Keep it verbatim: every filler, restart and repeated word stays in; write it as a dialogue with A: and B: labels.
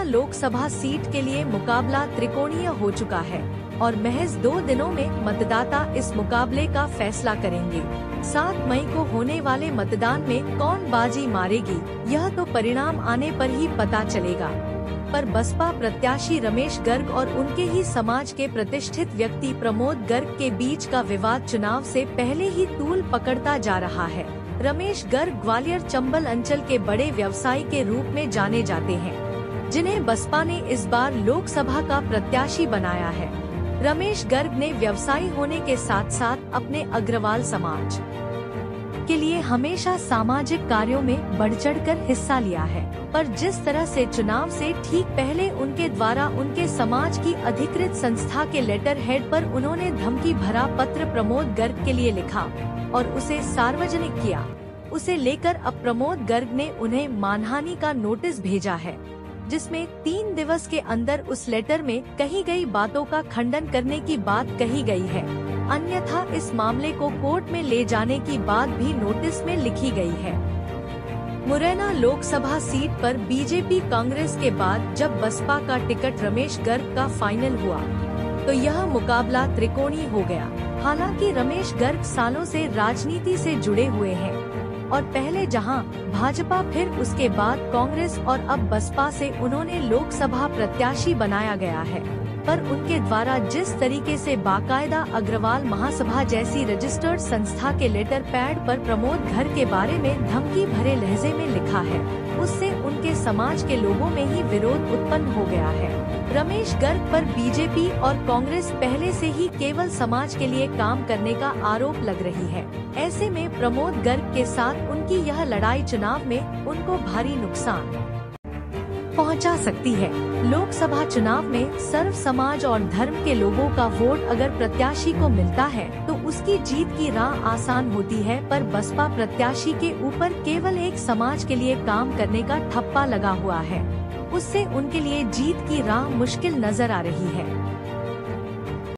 A: Lok Sabha seat के लिए मुकाबला त्रिकोणीय हो चुका है और महज दो दिनों में मतदाता इस मुकाबले का फैसला करेंगे। सात मई को होने वाले मतदान में कौन बाजी मारेगी, यह तो परिणाम आने पर ही पता चलेगा। पर बसपा प्रत्याशी रमेश गर्ग और उनके ही समाज के प्रतिष्ठित व्यक्ति प्रमोद गर्ग के बीच का विवाद चुनाव से पहले ही तूल पकड़ता जा रहा है। रमेश गर्ग ग्वालियर चंबल अंचल के बड़े व्यवसायी के रूप में जाने जाते हैं, जिन्हें बसपा ने इस बार लोकसभा का प्रत्याशी बनाया है। रमेश गर्ग ने व्यवसायी होने के साथ साथ अपने अग्रवाल समाज के लिए हमेशा सामाजिक कार्यों में बढ़ चढ़कर हिस्सा लिया है। पर जिस तरह से चुनाव से ठीक पहले उनके द्वारा उनके समाज की अधिकृत संस्था के लेटर हेड पर उन्होंने धमकी भरा पत्र प्रमोद गर्ग के लिए लिखा और उसे सार्वजनिक किया, उसे लेकर अब प्रमोद गर्ग ने उन्हें मानहानि का नोटिस भेजा है, जिसमें तीन दिवस के अंदर उस लेटर में कही गई बातों का खंडन करने की बात कही गई है, अन्यथा इस मामले को कोर्ट में ले जाने की बात भी नोटिस में लिखी गई है। मुरैना लोकसभा सीट पर बीजेपी कांग्रेस के बाद जब बसपा का टिकट रमेश गर्ग का फाइनल हुआ तो यह मुकाबला त्रिकोणीय हो गया। हालांकि रमेश गर्ग सालों से राजनीति से जुड़े हुए हैं और पहले जहां भाजपा फिर उसके बाद कांग्रेस और अब बसपा से उन्होंने लोकसभा प्रत्याशी बनाया गया है, पर उनके द्वारा जिस तरीके से बाकायदा अग्रवाल महासभा जैसी रजिस्टर्ड संस्था के लेटर पैड पर प्रमोद गर्ग के बारे में धमकी भरे लहजे में लिखा है, उससे उनके समाज के लोगों में ही विरोध उत्पन्न हो गया है। रमेश गर्ग पर बीजेपी और कांग्रेस पहले से ही केवल समाज के लिए काम करने का आरोप लग रही है। ऐसे में प्रमोद गर्ग के साथ उनकी यह लड़ाई चुनाव में उनको भारी नुकसान पहुंचा सकती है। लोकसभा चुनाव में सर्व समाज और धर्म के लोगों का वोट अगर प्रत्याशी को मिलता है तो उसकी जीत की राह आसान होती है, पर बसपा प्रत्याशी के ऊपर केवल एक समाज के लिए काम करने का ठप्पा लगा हुआ है, उससे उनके लिए जीत की राह मुश्किल नजर आ रही है।